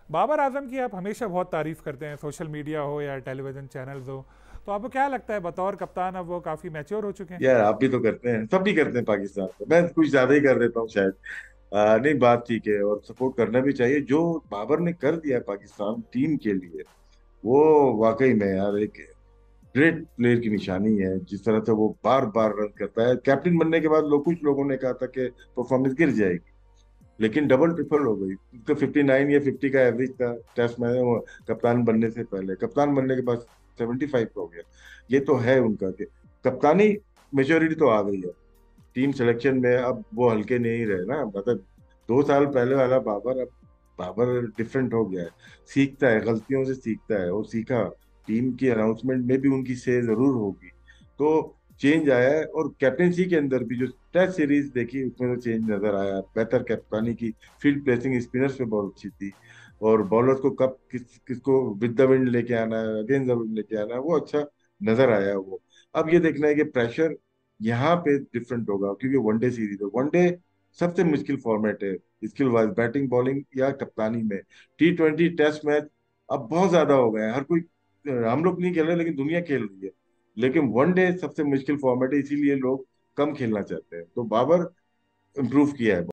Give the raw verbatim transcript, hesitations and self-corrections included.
बाबर आजम की आप हमेशा बहुत तारीफ करते हैं, सोशल मीडिया हो या टेलीविजन चैनल्स हो। तो आपको क्या लगता है बतौर कप्तान अब वो काफी मैच्योर हो चुके हैं? यार आप भी तो करते हैं, सब भी करते हैं पाकिस्तान में। मैं कुछ ज्यादा ही कर देता हूँ शायद। आ, नहीं, बात ठीक है और सपोर्ट करना भी चाहिए। जो बाबर ने कर दिया पाकिस्तान टीम के लिए, वो वाकई में यार एक ग्रेट प्लेयर की निशानी है। जिस तरह से वो बार बार रन करता है, कैप्टन बनने के बाद लोग कुछ लोगों ने कहा था कि परफॉर्मेंस गिर जाएगी, लेकिन डबल ट्रिपल हो गई। तो फिफ्टी नाइन या फिफ्टी का एवरेज था टेस्ट में वो कप्तान बनने से पहले। कप्तान बनने के बाद सेवेंटी फाइव का हो गया। ये तो है उनका कि कप्तानी मेच्योरिटी तो आ गई है टीम सिलेक्शन में। अब वो हल्के नहीं रहे ना, मतलब दो साल पहले वाला बाबर, अब बाबर डिफरेंट हो गया है। सीखता है, गलतियों से सीखता है, और सीखा। टीम की अनाउंसमेंट में भी उनकी से जरूर होगी। तो चेंज आया है, और कैप्टेंसी के अंदर भी जो टेस्ट सीरीज देखी उसमें तो चेंज नजर आया। बेहतर कप्तानी की, फील्ड प्लेसिंग स्पिनर्स पे बहुत अच्छी थी, और बॉलर्स को कब किस किसको विद द विंड लेके आना है, अगेंस्ट द विंड लेके आना है, वो अच्छा नजर आया वो। अब ये देखना है कि प्रेशर यहाँ पे डिफरेंट होगा, क्योंकि वनडे सीरीज है। वनडे सबसे मुश्किल फॉर्मेट है स्किल वाइज, बैटिंग बॉलिंग या कप्तानी में। टी ट्वेंटी टेस्ट मैच अब बहुत ज्यादा हो गए हैं। हर कोई, हम लोग नहीं खेल रहे लेकिन दुनिया खेल रही है। लेकिन वनडे सबसे मुश्किल फॉर्मेट है, इसीलिए लोग कम खेलना चाहते हैं। तो बाबर इम्प्रूव किया है।